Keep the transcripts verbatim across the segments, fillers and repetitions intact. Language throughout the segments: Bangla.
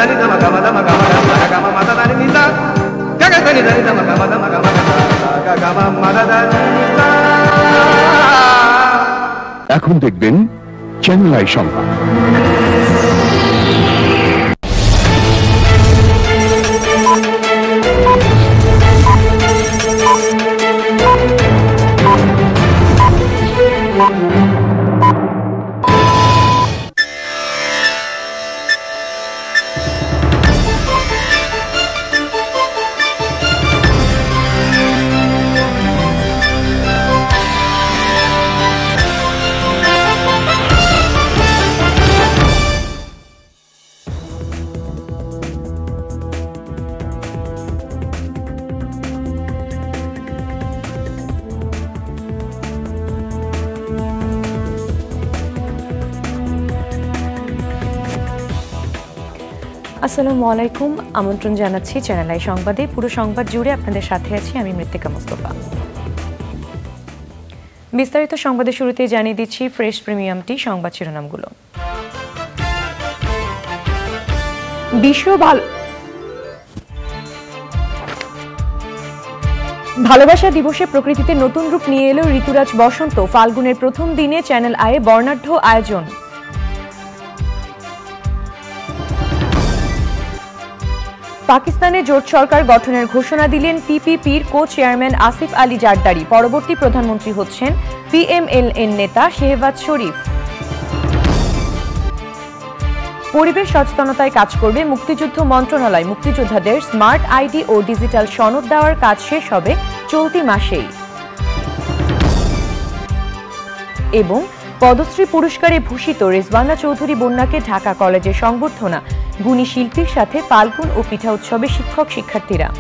దని దమ గమ దమ గమ గమ గమ మద దని నిసా గగ దని దని దమ గమ దమ గమ గమ గమ మద దని నిసా। এখন দেখবেন চ্যানেল আই সংবাদ। আসসালামু আলাইকুম, আমন্ত্রণ জানাচ্ছি চ্যানেল আই সংবাদে। পুরো সংবাদ জুড়ে আপনাদের সাথে আছি আমি মৃত্তিকা মুস্তফা। বিস্তারিত সংবাদের শুরুতে জানিয়ে দিচ্ছি ফ্রেশ প্রিমিয়াম টি সংবাদ শিরোনামগুলো। বিশ্ব ভালো ভালোবাসা দিবসে প্রকৃতিতে নতুন রূপ নিয়ে এলো ঋতুরাজ বসন্ত। ফাল্গুনের প্রথম দিনে চ্যানেল আয়ে বর্ণাঢ্য আয়োজন। পাকিস্তানে জোট সরকার গঠনের ঘোষণা দিলেন পিপিপির কো চেয়ারম্যান আসিফ আলী জারদারি। পরবর্তী প্রধানমন্ত্রী হচ্ছেন পিএমএল-এন নেতা শেহবাজ শরীফ। পরিবেশ সচেতনতায় কাজ করবে মুক্তিযুদ্ধ মন্ত্রণালয়। মুক্তিযোদ্ধাদের স্মার্ট আইডি ও ডিজিটাল সনদ দেওয়ার কাজ শেষ হবে চলতি মাসেই। এবং পদ্মশ্রী পুরস্কারে ভূষিত রেজওয়ানা চৌধুরী বন্যাকে ঢাকা কলেজে সংবর্ধনা। গুণী শিল্পীর সাথে ফাল্গুন ও পিঠা উৎসবে শিক্ষক শিক্ষার্থীরা।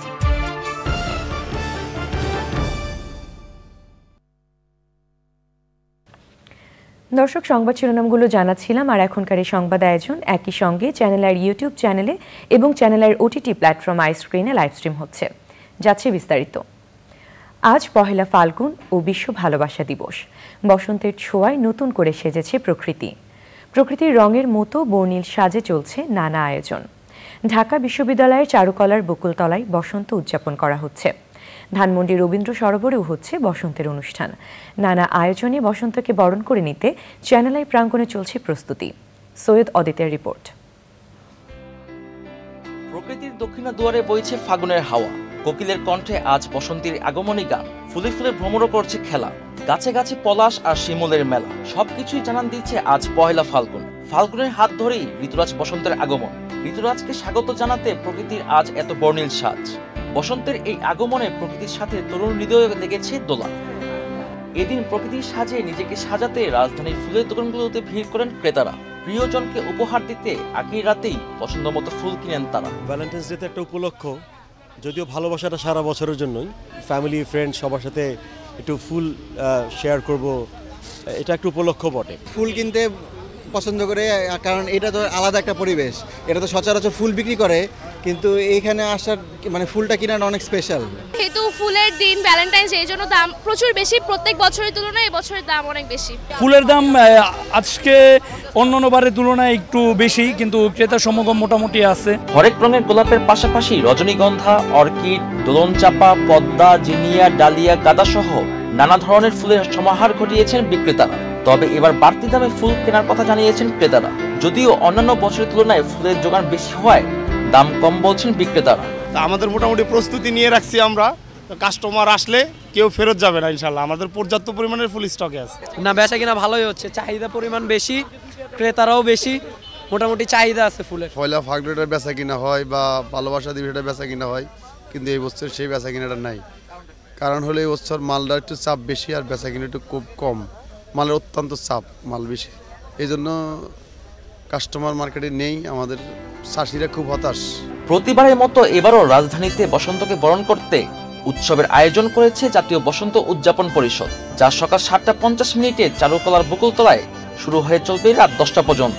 দর্শক, সংবাদ শিরোনামগুলো জানাচ্ছিলাম, আর এখনকার এই সংবাদ আয়োজন একই সঙ্গে চ্যানেলের ইউটিউব চ্যানেলে এবং চ্যানেলের ওটিটি প্ল্যাটফর্ম আই স্ক্রিনে লাইভ স্ট্রিম হচ্ছে। যাচ্ছে বিস্তারিত। আজ পহেলা ফাল্গুন ও বিশ্ব ভালোবাসা দিবস। বসন্তের ছোঁয়ায় নতুন করে সেজেছে প্রকৃতি। প্রকৃতির রঙের মতো বর্ণিল সাজে চলছে নানা আয়োজন। ঢাকা বিশ্ববিদ্যালয়ের চারুকলার বকুলতলায় বসন্ত উদযাপন করা হচ্ছে। ধানমন্ডি রবীন্দ্র সরোবরেও হচ্ছে বসন্তের অনুষ্ঠান। নানা আয়োজনে বসন্তকে বরণ করে নিতে চ্যানেল আই প্রাঙ্গণে চলছে প্রস্তুতি। সৈয়দ অদিতের রিপোর্ট। প্রকৃতির দক্ষিণা দুয়ারে বইছে ফাগুনের হাওয়া। কোকিলের কণ্ঠে আজ বসন্তের আগমনী গান। ফুলে ফুলে ভ্রমরও করছে খেলা। গাছে গাছে পলাশ আর শিমুলের মেলা। সবকিছুই জানান দিচ্ছে আজ পহেলা ফাল্গুন। ফাল্গুনের হাত ধরেই ঋতুরাজ বসন্তের আগমন। ঋতুরাজকে স্বাগত জানাতে প্রকৃতির আজ এত বর্ণিল সাজ। বসন্তের এই আগমনে প্রকৃতির সাথে তরুণ হৃদয়ে লেগেছে দোলা। এদিন প্রকৃতির সাজে নিজেকে সাজাতে রাজধানীর ফুলের দোকানগুলোতে ভিড় করেন ক্রেতারা। প্রিয়জনকে উপহার দিতে আগের রাতেই পছন্দ মতো ফুল কিনেন তারা। ভ্যালেন্টাইন্স ডে একটা উপলক্ষ, যদিও ভালোবাসাটা সারা বছরের জন্যই। ফ্যামিলি ফ্রেন্ড সবার সাথে একটু ফুল শেয়ার করব, এটা একটু উপলক্ষ বটে। ফুল কিনতে পছন্দ করে, কারণ এটা তো আলাদা একটা পরিবেশ। এটা তো সচরাচর ফুল বিক্রি করে, কিন্তু এইখানে আসার মানে ফুলটা কেনার অনেক স্পেশাল। যেহেতু ফুলের দিন ভ্যালেন্টাইন্স, এই জন্য দাম প্রচুর বেশি। প্রত্যেক বছরের তুলনায় এবছরের দাম অনেক বেশি। ফুলের দাম আজকে অন্যান্য বারের তুলনায় একটু বেশি, কিন্তু ক্রেতার সমাগম মোটামুটি আছে। হরেক রঙের গোলাপের পাশাপাশি রজনীগন্ধা, অর্কিড, দোলন চাপা, পদ্মা, জিনিয়া, ডালিয়া, গাঁদা সহ নানা ধরনের ফুলের সমাহার ঘটিয়েছেন বিক্রেতারা। তবে এবার বাড়তি দামে ফুল কেনার কথা জানিয়েছেন ক্রেতারা। যদিও অন্যান্য বছরের তুলনায় ফুলের যোগান বেশি হওয়ায় দাম কম বলছেন বিক্রেতারা। আমাদের মোটামুটি প্রস্তুতি নিয়ে রাখছি আমরা, কাস্টমার আসলে কেউ ফেরত যাবে না ইনশাল্লাহ। আমাদের পর্যাপ্ত পরিমাণের ফুল স্টকে আছে। না, বেচা কিনা ভালোই হচ্ছে, চাহিদা পরিমাণ বেশি, ক্রেতারাও বেশি, মোটামুটি চাহিদা আছে ফুলের। পয়লা ফাল্গুনের বেচা কিনা হয় বা ভালোবাসা দিবসের বেচা কিনা হয়, কিন্তু এই বছর সেই বেচা কিনাটা নাই। কারণ হলো এই বছর মালটা একটু চাপ বেশি আর বেচা কিনা একটু খুব কম। মালের অত্যন্ত চাপ, মাল বেশি, এই জন্য কাস্টমার মার্কেটে নেই। আমাদের চাষিরা খুব হতাশ। প্রতিবারের মতো এবারও রাজধানীতে বসন্তকে বরণ করতে উৎসবের আয়োজন করেছে জাতীয় বসন্ত উদযাপন পরিষদ, যা সকাল সাতটা পঞ্চাশ মিনিটে চারুকলার বকুলতলায় শুরু হয়ে চলবে রাত দশটা পর্যন্ত।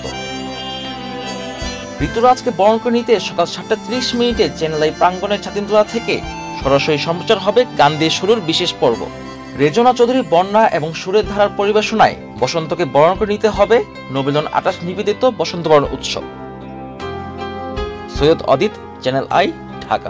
ঋতুরাজকে বরণ করে নিতে সকাল সাতটা ত্রিশ মিনিটে চ্যানেল আই প্রাঙ্গণের ছাতিমতলা থেকে সরাসরি সম্প্রচার হবে গান দিয়ে শুরুর বিশেষ পর্ব। রেজওয়ানা চৌধুরী বন্যা এবং সুরের ধারার পরিবেশনায় বসন্তকে বরণ করে নিতে হবে নবীন আটাশ নিবেদিত বসন্ত বরণ উৎসব। সৈয়দ অদিত, চ্যানেল আই, ঢাকা।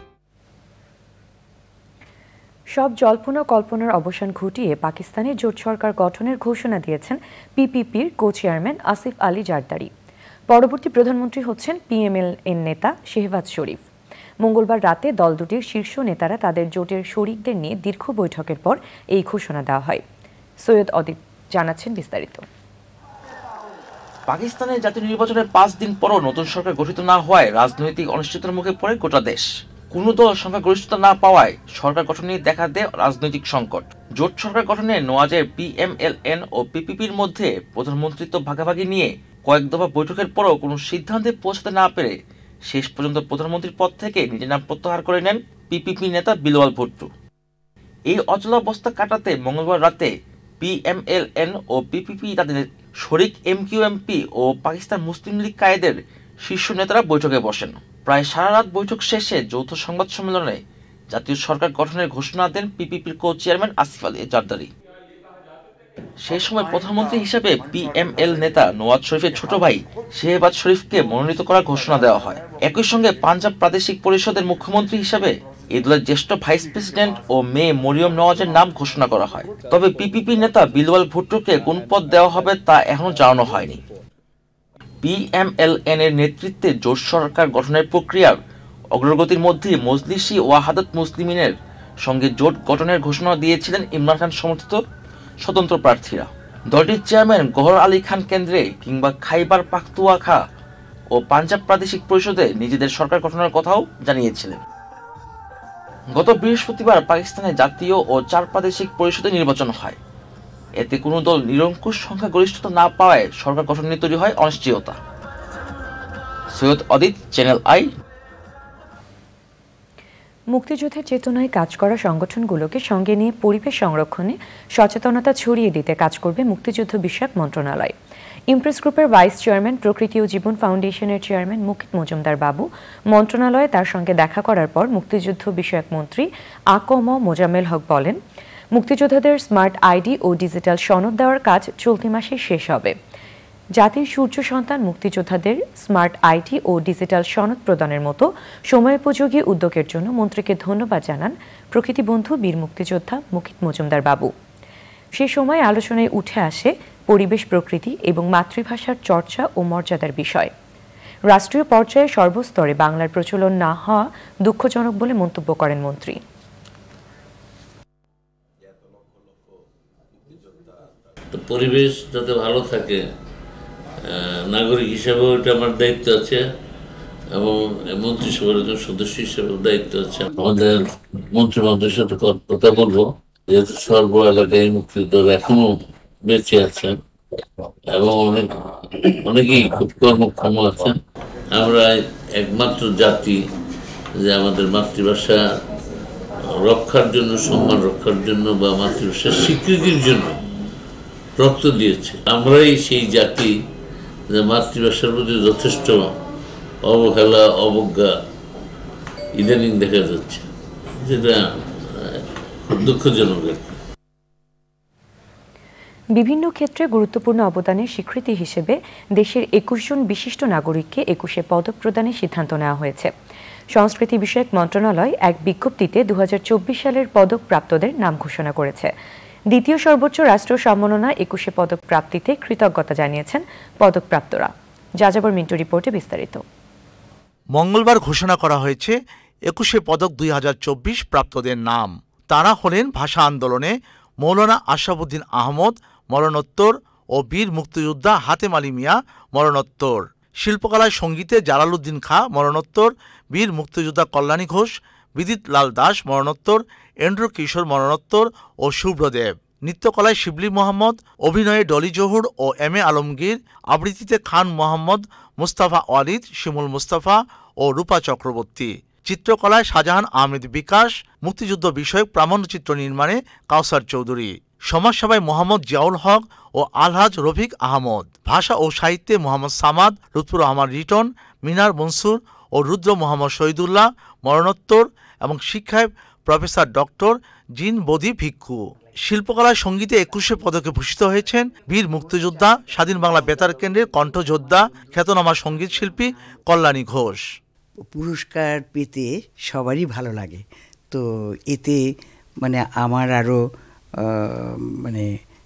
সব জল্পনা কল্পনার অবসান ঘটিয়ে পাকিস্তানে জোট সরকার গঠনের ঘোষণা দিয়েছেন পিপিপির কো চেয়ারম্যান আসিফ আলী জারদারি। পরবর্তী প্রধানমন্ত্রী হচ্ছেন পিএমএল-এন নেতা শেহবাজ শরীফ। মঙ্গলবার রাতে দল দুটির শীর্ষ নেতারা তাদের জোটের শরিকদের নিয়ে দীর্ঘ বৈঠকের পর এই ঘোষণা দেওয়া হয়। সৈয়দ অদিত জানাচ্ছেন বিস্তারিত। পাকিস্তানের জাতীয় নির্বাচনের পাঁচ দিন পরও নতুন সরকার গঠিত না হওয়ায় রাজনৈতিক অনিশ্চয়তার মুখে পড়ে গোটা দেশ। কোনো দল সংখ্যাগরিষ্ঠতা না পাওয়ায় সরকার গঠন নিয়ে দেখা দেয় রাজনৈতিক সংকট। জোট সরকার গঠনে নওয়াজের পিএমএল-এন ও পিপিপির মধ্যে প্রধানমন্ত্রিত্ব ভাগাভাগি নিয়ে কয়েক দফা বৈঠকের পরও কোনো সিদ্ধান্তে পৌঁছাতে না পেরে শেষ পর্যন্ত প্রধানমন্ত্রীর পদ থেকে নিজের নাম প্রত্যাহার করে নেন পিপিপি নেতা বিলওয়াল ভুট্টো। এই অচলাবস্থা কাটাতে মঙ্গলবার রাতে পিএমএল-এন ও পিপিপি তাদের শরিক এমকিউএমপি ও পাকিস্তান মুসলিম লীগ কায়েদের শীর্ষ নেতারা বৈঠকে বসেন। প্রায় সারা রাত বৈঠক শেষে যৌথ সংবাদ সম্মেলনে জাতীয় সরকার গঠনের ঘোষণা দেন পিপিপির কো চেয়ারম্যান আসিফ আলী জারদারি। সেই সময় প্রধানমন্ত্রী হিসেবে পিএমএল নেতা নওয়াজ শরীফের ছোট ভাই শেহবাজ শরীফকে মনোনীত করার ঘোষণা দেওয়া হয়। একই সঙ্গে পাঞ্জাব প্রাদেশিক পরিষদের মুখ্যমন্ত্রী হিসেবে এই দলের জ্যেষ্ঠ ভাইস প্রেসিডেন্ট ও মেয়ে মরিয়ম নওয়াজের নাম ঘোষণা করা হয়। তবে পিপিপি নেতা বিলওয়াল ভুট্টোকে কোন পদ দেওয়া হবে তা এখনো জানানো হয়নি। পিএমএল-এন এর নেতৃত্বে জোট সরকার গঠনের প্রক্রিয়ার অগ্রগতির মধ্যে মজলিসি ওয়াহাদাত মুসলিমিনের সঙ্গে জোট গঠনের ঘোষণা দিয়েছিলেন ইমরান খান সমর্থিত স্বতন্ত্র প্রার্থীরা। দলটির চেয়ারম্যান গহর আলী খান কেন্দ্রে কিংবা খাইবার পাখতুয়াখা ও পাঞ্জাব প্রাদেশিক পরিষদে নিজেদের সরকার গঠনের কথাও জানিয়েছিলেন। গত বৃহস্পতিবার পাকিস্তানে জাতীয় ও চার প্রাদেশিক পরিষদে নির্বাচন হয়। এতে কোনো দল নিরঙ্কুশ সংখ্যাগরিষ্ঠতা না পাওয়ায় সরকার গঠন নিয়ে তৈরি হয় অনিশ্চয়তা। সৈয়দ অদিত, চ্যানেল আই। মুক্তিযুদ্ধের চেতনায় কাজ করা সংগঠনগুলোকে সঙ্গে নিয়ে পরিবেশ সংরক্ষণে সচেতনতা ছড়িয়ে দিতে কাজ করবে মুক্তিযুদ্ধ বিষয়ক মন্ত্রণালয়। ইমপ্রেস গ্রুপের ভাইস চেয়ারম্যান, প্রকৃতি ও জীবন ফাউন্ডেশনের চেয়ারম্যান মুকিত মজুমদার বাবু মন্ত্রণালয়ে তার সঙ্গে দেখা করার পর মুক্তিযুদ্ধ বিষয়ক মন্ত্রী আকম মোজাম্মেল হক বলেন, মুক্তিযোদ্ধাদের স্মার্ট আইডি ও ডিজিটাল সনদ দেওয়ার কাজ চলতি মাসে শেষ হবে। জাতির সূর্য সন্তান মুক্তিযোদ্ধাদের স্মার্ট আইডি ও ডিজিটাল সনদ প্রদানের মতো সময়োপযোগী উদ্যোগের জন্য মন্ত্রীকে ধন্যবাদ জানান প্রকৃতি বন্ধু বীর মুক্তিযোদ্ধা মুকিত মজুমদার বাবু। সে সময় আলোচনায় উঠে আসে পরিবেশ, প্রকৃতি এবং মাতৃভাষার চর্চা ও মর্যাদার বিষয়। রাষ্ট্রীয় পর্যায়ে সর্বস্তরে বাংলার প্রচলন না হওয়া দুঃখজনক বলে মন্তব্য করেন মন্ত্রী। পরিবেশ যাতে ভালো থাকে, নাগরিক হিসেবেও এটা আমার দায়িত্ব আছে এবং মন্ত্রিসভার একজন সদস্য হিসেবেও দায়িত্ব আছে। আমাদের মন্ত্রীমণ্ডলের সাথে কথা বলবো, যেহেতু সর্ব এলাকায় মুক্তিযোদ্ধারা এখনো বেঁচে আছেন এবং অনেক অনেকেই খুব কর্মক্ষম আছেন। আমরা একমাত্র জাতি যে আমাদের মাতৃভাষা রক্ষার জন্য, সম্মান রক্ষার জন্য বা মাতৃভাষার স্বীকৃতির জন্য রক্ত দিয়েছে। আমরাই সেই জাতি যে মাতৃভাষার প্রতি যথেষ্ট অবহেলা, অবজ্ঞা ইদানিং দেখা যাচ্ছে, যেটা খুব দুঃখজনক। বিভিন্ন ক্ষেত্রে গুরুত্বপূর্ণ অবদানের স্বীকৃতি হিসেবে দেশের একুশ জন বিশিষ্ট নাগরিককে একুশে পদক প্রদানের সিদ্ধান্ত নেওয়া হয়েছে। সংস্কৃতি বিষয়ক মন্ত্রণালয় এক বিজ্ঞপ্তিতে দু হাজার চব্বিশ সালের পদক প্রাপ্তদের নাম ঘোষণা করেছে। দ্বিতীয় সর্বোচ্চ রাষ্ট্রীয় সম্মাননা একুশে পদক প্রাপ্তিতে কৃতজ্ঞতা জানিয়েছেন পদকপ্রাপ্তরা। যাযাবর মিন্টু রিপোর্টে বিস্তারিত। মঙ্গলবার ঘোষণা করা হয়েছে একুশে পদক দুই হাজার চব্বিশ প্রাপ্তদের নাম। তারা হলেন ভাষা আন্দোলনে মৌলানা আশরাফুদ্দিন আহমদ মরণোত্তর ও বীর মুক্তিযোদ্ধা হাতেম আলী মিয়া মরণোত্তর, শিল্পকলায় সঙ্গীতে জালালউদ্দিন খাঁ মরণোত্তর, বীর মুক্তিযোদ্ধা কল্যাণী ঘোষ, বিদিত লাল দাস মরণোত্তর, এন্ড্রু কিশোর মরণোত্তর ও শুভ্রদেব, নৃত্যকলায় শিবলি মোহাম্মদ, অভিনয়ে ডলি জহুর ও এম এ আলমগীর, আবৃত্তিতে খান মোহাম্মদ, মুস্তাফা ওয়ালিদ, শিমুল মুস্তাফা ও রূপা চক্রবর্তী, চিত্রকলায় শাহজাহান আহমেদ বিকাশ, মুক্তিযুদ্ধ বিষয়ক প্রামাণ্যচিত্র নির্মাণে কাউসার চৌধুরী, সমাজসেবায় মোহাম্মদ জিয়াউল হক ও আলহাজ রফিক আহমদ, ভাষা ও সাহিত্যে মোহাম্মদ সামাদ, লুৎফুর রহমান রিটন, মিনার মনসুর ও রুদ্র মোহাম্মদ শহীদুল্লাহ মরণোত্তর এবং শিক্ষায় প্রফেসর ডক্টর জিন বোধি ভিক্ষু। শিল্পকলায় সঙ্গীতে একুশে পদকে ভূষিত হয়েছেন বীর মুক্তিযোদ্ধা, স্বাধীন বাংলা বেতার কেন্দ্রের কণ্ঠযোদ্ধা, খ্যাতনামা সঙ্গীত শিল্পী কল্যাণী ঘোষ। পুরস্কার পেতে সবারই ভালো লাগে, তো এতে মানে আমার আরও মানে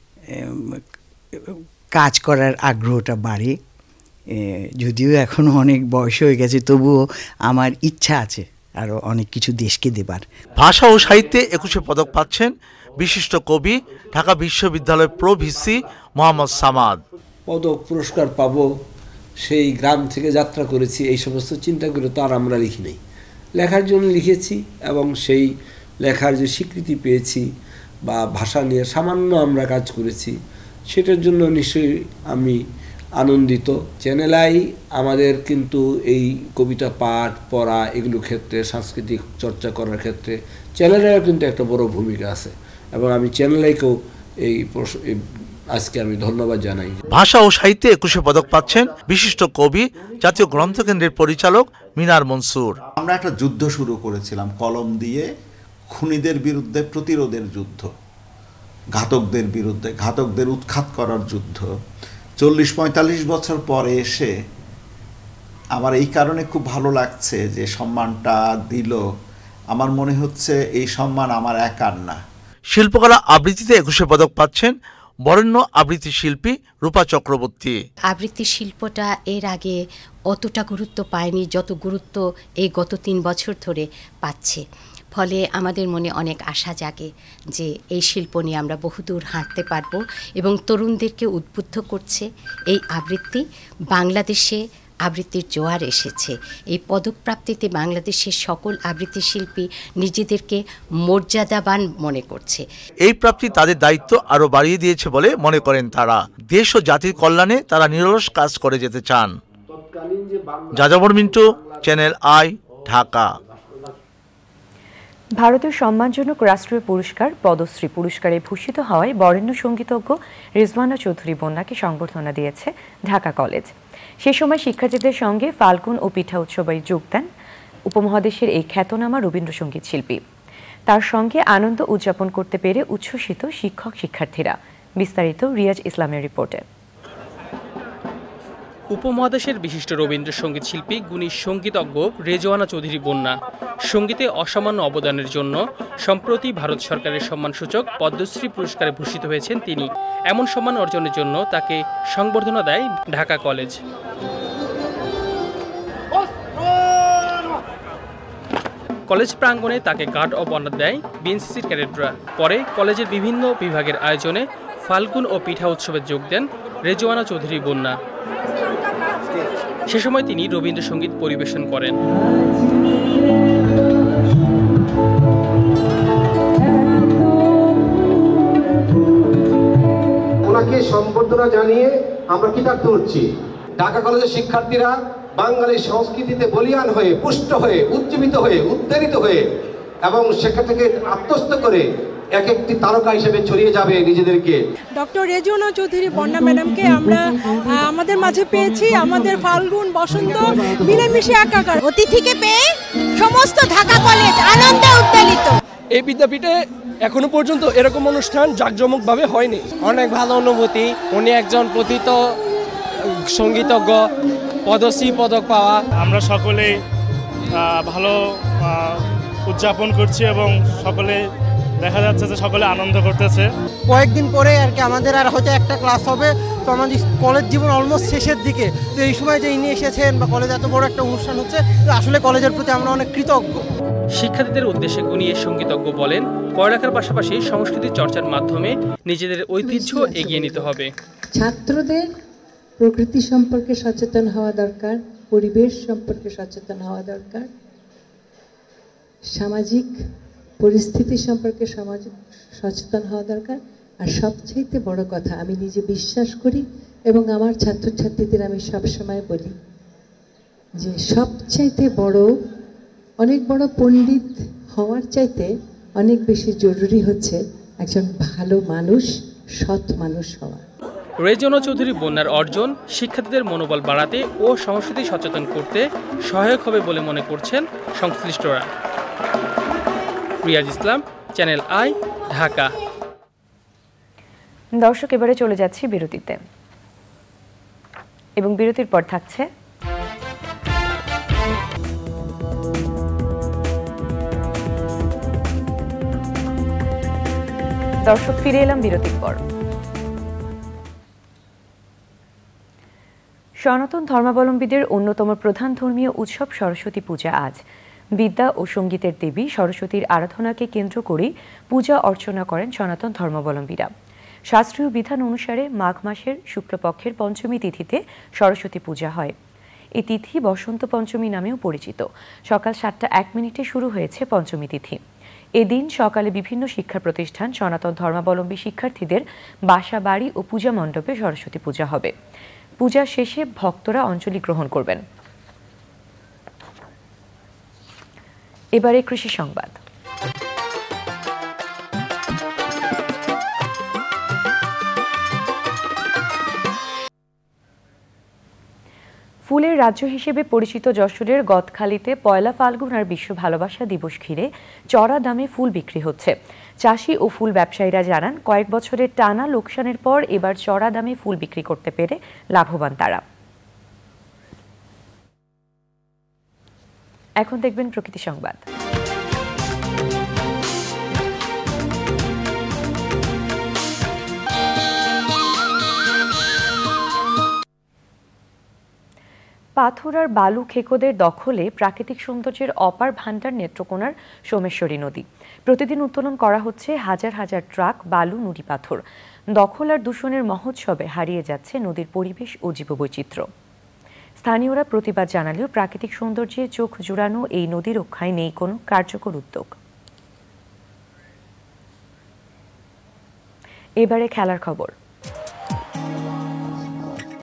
কাজ করার আগ্রহটা বাড়ে। যদিও এখনও অনেক বয়স হয়ে গেছে, তবুও আমার ইচ্ছা আছে আরও অনেক কিছু দেশকে দেবার। ভাষা ও সাহিত্যে একুশে পদক পাচ্ছেন বিশিষ্ট কবি, ঢাকা বিশ্ববিদ্যালয় প্রো ভিসি মোহাম্মদ সামাদ। পদক পুরস্কার পাবো, সেই গ্রাম থেকে যাত্রা করেছি, এই সমস্ত চিন্তা করে তো আর আমরা লিখি নাই, লেখার জন্য লিখেছি এবং সেই লেখার যে স্বীকৃতি পেয়েছি বা ভাষা নিয়ে সামান্য আমরা কাজ করেছি, সেটার জন্য নিশ্চয়ই আমি আনন্দিত। চ্যানেল আই আমাদের কিন্তু এই কবিতা পাঠ পড়া এগুলো ক্ষেত্রে, সাংস্কৃতিক চর্চা করার ক্ষেত্রে চ্যানেল আইয়ের কিন্তু একটা বড় ভূমিকা আছে এবং আমি চ্যানেল আইকেও এই আজকে আমি ধন্যবাদ জানাই। ভাষা ও সাহিত্যে একুশে পদক পাচ্ছেন বিশিষ্ট কবি, জাতীয় গ্রন্থকেন্দ্রের পরিচালক মিনার মনসুর। আমরা একটা যুদ্ধ শুরু করেছিলাম কলম দিয়ে, খুনিদের বিরুদ্ধে প্রতিরোধের যুদ্ধ, ঘাতকদের বিরুদ্ধে, ঘাতকদের উৎখাত করার যুদ্ধ। চল্লিশ পঁয়তাল্লিশ বছর পরে এসে আমার এই কারণে খুব ভালো লাগছে যে সম্মানটা দিল। আমার মনে হচ্ছে এই সম্মান আমার একার না। শিল্পকলা আবৃত্তিতে একুশে পদক পাচ্ছেন বরেণ্য আবৃত্তি শিল্পী রূপা চক্রবর্তী। আবৃত্তি শিল্পটা এর আগে অতটা গুরুত্ব পায়নি যত গুরুত্ব এই গত তিন বছর ধরে পাচ্ছে, ফলে আমাদের মনে অনেক আশা জাগে যে এই শিল্প নিয়ে আমরা বহুদূর হাঁটতে পারবো এবং তরুণদেরকে উদ্বুদ্ধ করছে। এই আবৃত্তি বাংলাদেশে আবৃত্তির জোয়ার এসেছে, এই পদক প্রাপ্তিতে বাংলাদেশের সকল আবৃত্তি শিল্পী নিজেদেরকে মর্যাদাবান মনে করছে। এই প্রাপ্তি তাদের দায়িত্ব আরও বাড়িয়ে দিয়েছে বলে মনে করেন তারা। দেশ ও জাতির কল্যাণে তারা নিরলস কাজ করে যেতে চান। যাযাবর মিন্টু, চ্যানেল আই, ঢাকা। ভারতের সম্মানজনক রাষ্ট্রীয় পুরস্কার পদ্মশ্রী পুরস্কারে ভূষিত হওয়ায় বরেণ্য সঙ্গীতজ্ঞ রিজওয়ানা চৌধুরী বন্যাকে সংবর্ধনা দিয়েছে ঢাকা কলেজ। সে সময় শিক্ষার্থীদের সঙ্গে ফাল্গুন ও পিঠা উৎসবে যোগ দেন উপমহাদেশের এই খ্যাতনামা রবীন্দ্রসঙ্গীত শিল্পী। তার সঙ্গে আনন্দ উদযাপন করতে পেরে উচ্ছ্বসিত শিক্ষক শিক্ষার্থীরা। বিস্তারিত রিয়াজ ইসলামের রিপোর্টে। উপমহাদেশের বিশিষ্ট রবীন্দ্রসঙ্গীত শিল্পী গুণী সঙ্গীতজ্ঞ রেজওয়ানা চৌধুরী বন্যা সঙ্গীতে অসামান্য অবদানের জন্য সম্প্রতি ভারত সরকারের সম্মানসূচক পদ্মশ্রী পুরস্কারে ভূষিত হয়েছেন তিনি। এমন সম্মান অর্জনের জন্য তাকে সংবর্ধনা দেয় ঢাকা কলেজ। কলেজ প্রাঙ্গণে তাকে গার্ড অব অনার দেয় বিএনসিসির ক্যাডেটরা। পরে কলেজের বিভিন্ন বিভাগের আয়োজনে ফাল্গুন ও পিঠা উৎসবে যোগ দেন রেজওয়ানা চৌধুরী বন্যা। সে সময় তিনি রবীন্দ্রসঙ্গীত পরিবেশন করেন। ওনাকে সম্বর্ধনা জানিয়ে আমরা কৃতার্থ হচ্ছি। ঢাকা কলেজের শিক্ষার্থীরা বাঙালি সংস্কৃতিতে বলিয়ান হয়ে, পুষ্ট হয়ে, উজ্জীবিত হয়ে, উদ্ধারিত হয়ে এবং সেখান থেকে আত্মস্থ করে এক একটি তারকা হিসেবে ছড়িয়ে যাবে নিজেদেরকে। ডক্টর রেজওয়ানা চৌধুরী বন্যা ম্যাডামকে আমরা আমাদের মাঝে পেয়েছি। আমাদের ফাল্গুন বসন্ত মিলেমিশে একাকার। অতিথিকে পেয়ে সমস্ত ঢাকা কলেজ আনন্দে উদ্বেলিত। এই বিদ্যাপীঠে এখনো পর্যন্ত এরকম অনুষ্ঠান জাঁকজমকভাবে হয়নি। অনেক ভালো অনুভূতি। উনি একজন প্রথিত সঙ্গীতজ্ঞ, পদ্মশ্রী পদক পাওয়া। আমরা সকলেই ভালো উদযাপন করছি এবং সকলে দেখা যাচ্ছে যে সকলে আনন্দ করতেছে। কয়েকদিন পরে আর কি আমাদের আর হয়তো একটা ক্লাস হবে, তো আমাদের কলেজ জীবন অলমোস্ট শেষের দিকে। তো এই সময় যে ইনি এসেছেন বা কলেজে এত বড় একটা অনুষ্ঠান হচ্ছে, তো আসলে কলেজের প্রতি আমরা অনেক কৃতজ্ঞ। শিক্ষার্থীদের উদ্দেশ্যে গুণী সঙ্গীতজ্ঞ বলেন, পড়ালেখার পাশাপাশি সংস্কৃতি চর্চার মাধ্যমে নিজেদের ঐতিহ্য এগিয়ে নিতে হবে। ছাত্রদের প্রকৃতি সম্পর্কে সচেতন হওয়া দরকার, পরিবেশ সম্পর্কে সচেতন হওয়া দরকার, সামাজিক পরিস্থিতি সম্পর্কে সমাজ সচেতন হওয়া দরকার। আর সবচাইতে বড় কথা আমি নিজে বিশ্বাস করি এবং আমার ছাত্রছাত্রীদের আমি সবসময় বলি যে সবচাইতে বড়, অনেক বড় পণ্ডিত হওয়ার চাইতে অনেক বেশি জরুরি হচ্ছে একজন ভালো মানুষ, সৎ মানুষ হওয়া। রেজওয়ানা চৌধুরী বন্যার অর্জন শিক্ষার্থীদের মনোবল বাড়াতে ও সংস্কৃতি সচেতন করতে সহায়ক হবে বলে মনে করছেন সংশ্লিষ্টরা। রিয়াজ ইসলাম, চ্যানেল আই, ঢাকা। দর্শক, এবারে চলে যাচ্ছি বিরতিতে এবং বিরতির পর থাকছে দর্শক, ফিরে এলাম বিরতির পর। সনাতন ধর্মাবলম্বীদের অন্যতম প্রধান ধর্মীয় উৎসব সরস্বতী পূজা আজ। বিদ্যা ও সঙ্গীতের দেবী সরস্বতীর আরাধনাকে কেন্দ্র করে পূজা অর্চনা করেন সনাতন ধর্মাবলম্বীরা। শাস্ত্রীয় বিধান অনুসারে মাঘ মাসের শুক্লপক্ষের পঞ্চমী তিথিতে সরস্বতী পূজা হয়। এই তিথি বসন্ত পঞ্চমী নামেও পরিচিত। সকাল সাতটা এক মিনিটে শুরু হয়েছে পঞ্চমী তিথি। এদিন সকালে বিভিন্ন শিক্ষা প্রতিষ্ঠান, সনাতন ধর্মাবলম্বী শিক্ষার্থীদের বাসা বাড়ি ও পূজা মণ্ডপে সরস্বতী পূজা হবে। পূজা শেষে ভক্তরা অঞ্জলি গ্রহণ করবেন। এবারে কৃষি সংবাদ। ফুলের রাজ্য হিসেবে পরিচিত যশোরের গদখালিতে পয়লা ফাল্গুন আর বিশ্ব ভালোবাসা দিবস ঘিরে চড়া দামে ফুল বিক্রি হচ্ছে। চাষি ও ফুল ব্যবসায়ীরা জানান, কয়েক বছরের টানা লোকসানের পর এবার চড়া দামে ফুল বিক্রি করতে পেরে লাভবান তারা। এখন দেখবেন প্রকৃতি সংবাদ। পাথর আর বালু খেকোদের দখলে প্রাকৃতিক সৌন্দর্যের অপার ভান্ডার নেত্রকোনার সোমেশ্বরী নদী। প্রতিদিন উত্তোলন করা হচ্ছে হাজার হাজার ট্রাক বালু, নুড়ি পাথর। দখল আর দূষণের মহোৎসবে হারিয়ে যাচ্ছে নদীর পরিবেশ ও জীববৈচিত্র্য। স্থানীয়রা প্রতিবাদ জানালেও প্রাকৃতিক সৌন্দর্যে চোখ জুড়ানো এই নদী রক্ষায় নেই কোনো কার্যকর উদ্যোগ। এবারে খেলার খবর।